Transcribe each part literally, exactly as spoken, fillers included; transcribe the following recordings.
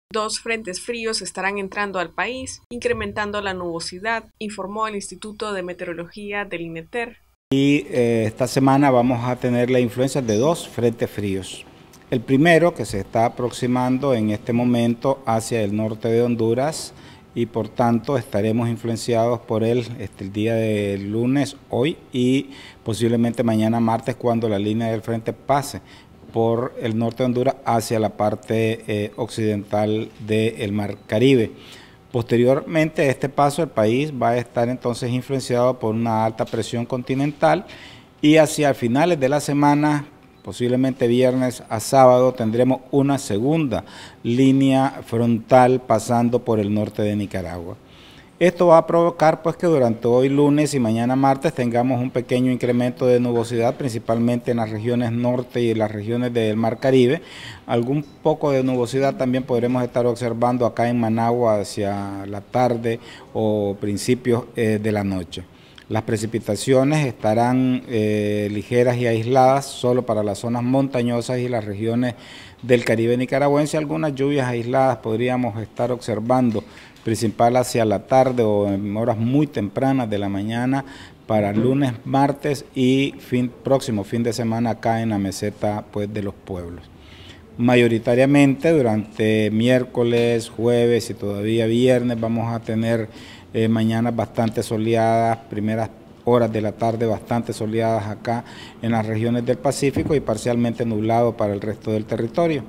Dos frentes fríos estarán entrando al país, incrementando la nubosidad, informó el Instituto de Meteorología del INETER. Y eh, esta semana vamos a tener la influencia de dos frentes fríos. El primero, que se está aproximando en este momento hacia el norte de Honduras, y por tanto estaremos influenciados por él este, el día de lunes, hoy y posiblemente mañana martes, cuando la línea del frente pase por el norte de Honduras hacia la parte eh, occidental del Mar Caribe. Posteriormente a este paso, el país va a estar entonces influenciado por una alta presión continental y hacia finales de la semana, posiblemente viernes a sábado, tendremos una segunda línea frontal pasando por el norte de Nicaragua. Esto va a provocar pues que durante hoy lunes y mañana martes tengamos un pequeño incremento de nubosidad, principalmente en las regiones norte y en las regiones del Mar Caribe. Algún poco de nubosidad también podremos estar observando acá en Managua hacia la tarde o principios eh, de la noche. Las precipitaciones estarán eh, ligeras y aisladas solo para las zonas montañosas y las regiones del Caribe nicaragüense. Algunas lluvias aisladas podríamos estar observando, principal hacia la tarde o en horas muy tempranas de la mañana para lunes, martes y fin, próximo fin de semana acá en la meseta pues, de los pueblos. Mayoritariamente durante miércoles, jueves y todavía viernes vamos a tener eh, mañanas bastante soleadas, primeras horas de la tarde bastante soleadas acá en las regiones del Pacífico y parcialmente nublado para el resto del territorio.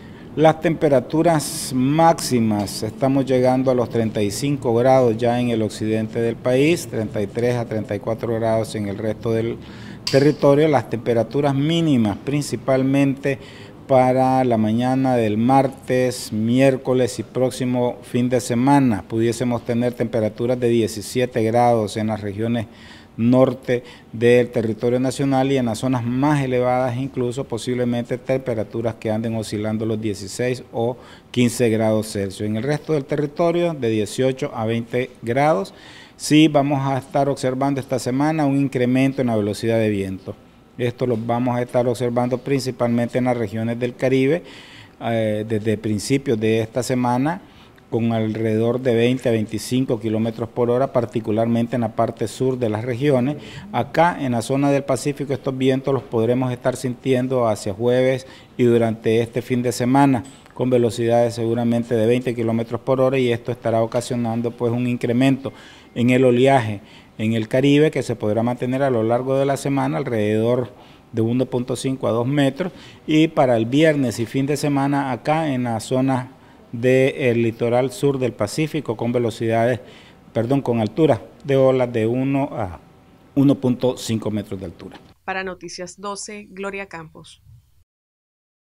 Las temperaturas máximas, estamos llegando a los treinta y cinco grados ya en el occidente del país, treinta y tres a treinta y cuatro grados en el resto del territorio. Las temperaturas mínimas principalmente para la mañana del martes, miércoles y próximo fin de semana pudiésemos tener temperaturas de diecisiete grados en las regiones norte del territorio nacional y en las zonas más elevadas incluso posiblemente temperaturas que anden oscilando los dieciséis o quince grados Celsius. En el resto del territorio de dieciocho a veinte grados. Sí vamos a estar observando esta semana un incremento en la velocidad de viento. Esto lo vamos a estar observando principalmente en las regiones del Caribe eh, desde principios de esta semana, con alrededor de veinte a veinticinco kilómetros por hora, particularmente en la parte sur de las regiones. Acá en la zona del Pacífico estos vientos los podremos estar sintiendo hacia jueves y durante este fin de semana, con velocidades seguramente de veinte kilómetros por hora, y esto estará ocasionando pues un incremento en el oleaje en el Caribe que se podrá mantener a lo largo de la semana alrededor de uno punto cinco a dos metros, y para el viernes y fin de semana acá en la zona del litoral sur del Pacífico con velocidades, perdón, con alturas de olas de uno a uno punto cinco metros de altura. Para Noticias doce, Gloria Campos.